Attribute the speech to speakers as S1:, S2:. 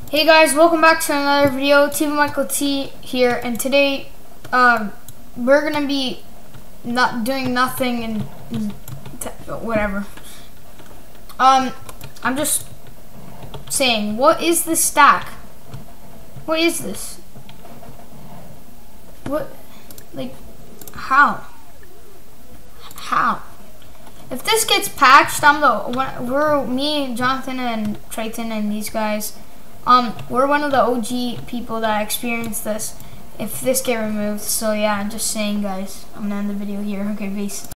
S1: Hey guys, welcome back to another video. TV Michael T here, and today we're gonna be not doing nothing and whatever. I'm just saying, what is this stack? What is this? What, like, how? If this gets patched, me, Jonathan, and Triton, and these guys. We're one of the OG people that experienced this if this get removed. So yeah, I'm just saying, guys, I'm gonna end the video here. Okay, peace.